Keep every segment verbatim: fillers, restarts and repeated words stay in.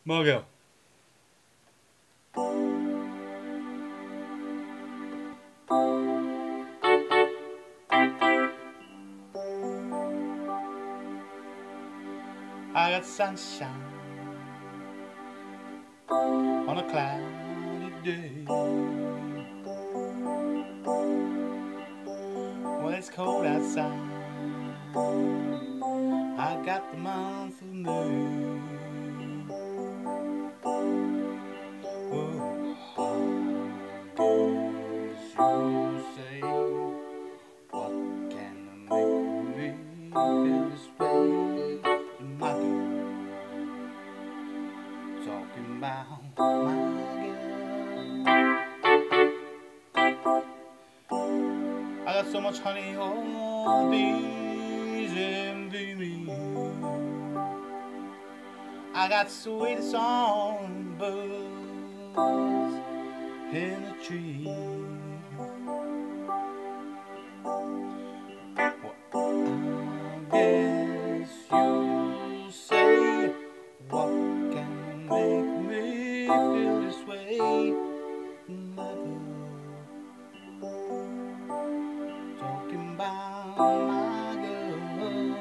먹여. I got sunshine on a cloudy day. When it's cold outside, I got the month of May. Oh, how you say, what can make me feel this way? My girl, talking about my girl. I got so much honey on the bees envy me. I got sweet songbirds in the tree. Well, I guess you say, what can make me feel this way? My girl, talking about my girl.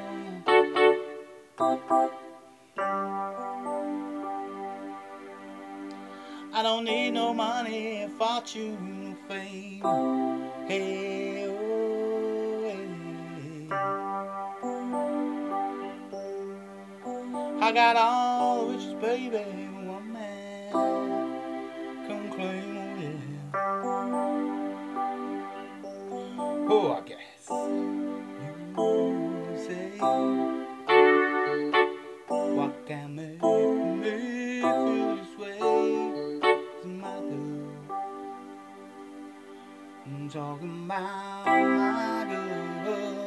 I don't need no money, fortune, fame. Hey, oh, hey. I got all the riches, baby, one man can claim, oh yeah. Oh, I guess you say, what can make me feel this way? My girl, I'm talking about my girl.